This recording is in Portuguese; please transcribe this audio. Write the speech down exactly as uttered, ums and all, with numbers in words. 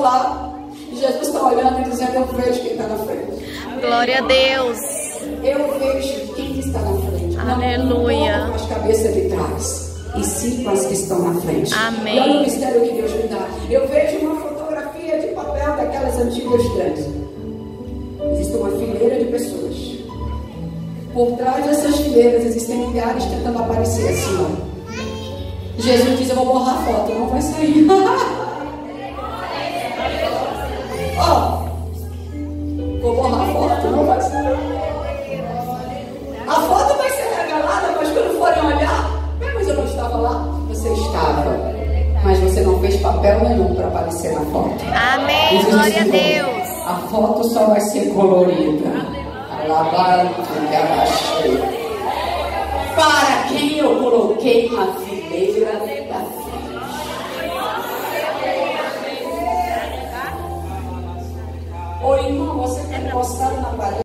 lá. E Jesus está olhando e dizendo: eu vejo quem está na frente. Glória a Deus. Eu vejo quem está na frente. Aleluia. Não com as cabeças de trás, e sim com as que estão na frente. Amém. E olha o mistério que Deus me dá. Eu vejo uma fotografia de papel daquelas antigas grandes. Existe uma fileira de pessoas. Por trás dessas fileiras existem milhares tentando aparecer assim, ó. Jesus diz: eu vou borrar a foto, não vai sair. Ó, vou borrar a foto, não vai sair. A foto vai ser revelada, mas quando forem olhar, mas eu não estava lá. Você estava, mas você não fez papel nenhum para aparecer na foto. Amém, glória a Deus. A foto só vai ser colorida. Para quem eu coloquei na fileira da frente. Ô irmão, você tem postado na parede.